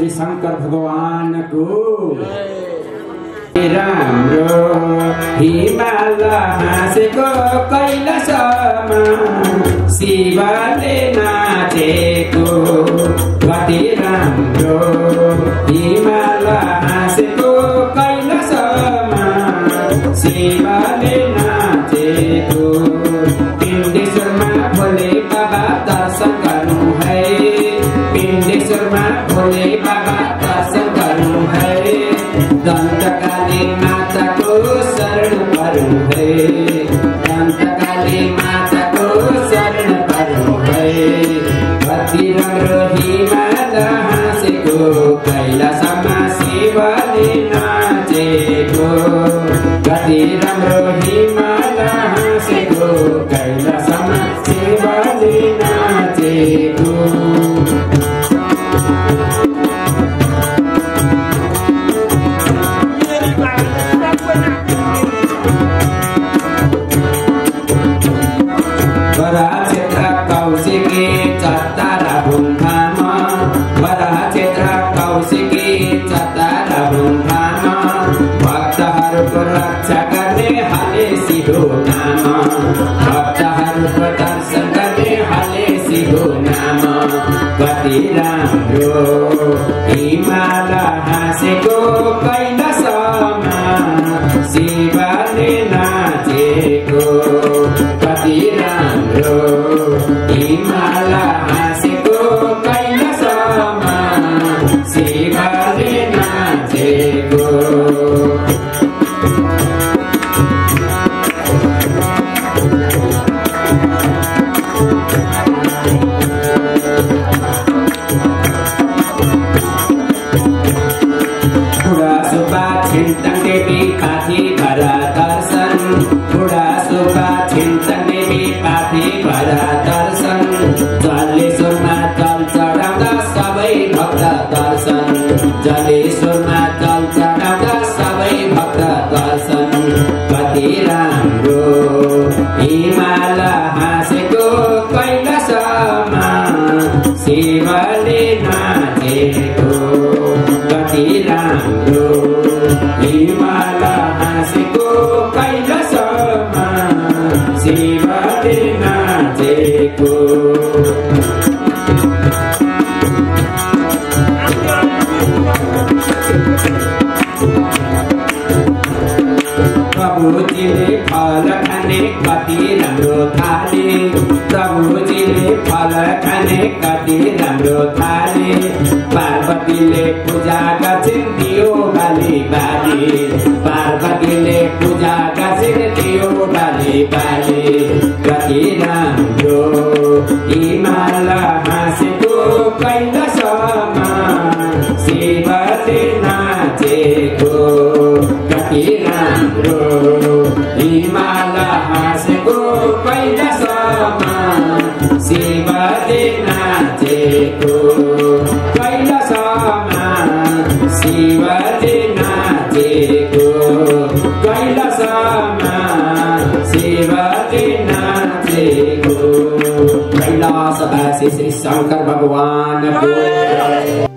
शंकर भगवान को राम्रो हिमाल हाँसेको कैलाशमा शिवले नाचेको कति राम्रो हिमाल हाँसेको कैलाशमा शिवले नाचेको पिण्डेश्वरमा भोले बाबा दर्शन गर्नु है पिण्डेश्वरमा भोले बाबा दर्शन गर्नु है दन्तकाली माताको शरण पर्नु है दन्तकाली माताको शरण पर्नु है कति राम्रो हिमाल हाँसेको कैलाशमा शिवले नाचेको कति राम्रो हिमाल हाँसेको कैलाशमा शिवले नाचेको रक्षा गर्ने हाले सिधो नाम भक्तहरूको दर्शन गर्ने हाले सिधो नाम कति राम्रो हिमाल हाँसेको कैलाशमा शिवले नाचेको कति राम्रो हिमाल हाँसेको कैलाशमा शिवले नाचेको पाथी भरा दर्शन बुढा सुब्बा छिन्छन् देवी पाथी भरा दर्शन जलेश्वरमा जल चढाउँदा सबै भक्त दर्शन जलेश्वरमा जल चढाउँदा सबै भक्त दर्शन कति राम्रो हिमाल हाँसेको कैलाशमा शिवले नाचेको कति राम्रो हिमाल हाँसेको कैलाशमा शिवले नाचेको प्रभुजीले फल खाने कति राम्रो थाले प्रभुजीले फल खाने कति राम्रो थाले पार्वतीले पूजा गर्छिन् दियो बाली बाली पार्वतीले पूजा गर्छिन् दियो बाली बाली कति राम्रो हिमाल हाँसेको कैलाशमा शिवले नाचेको कति राम्रो हिमाल हाँसेको कैलाशमा शिवले नाचेको कैलाशमा शिवले नाचेको कैलाशमा शिवले नाचेको कैलाशवासी श्री शंकर भगवान को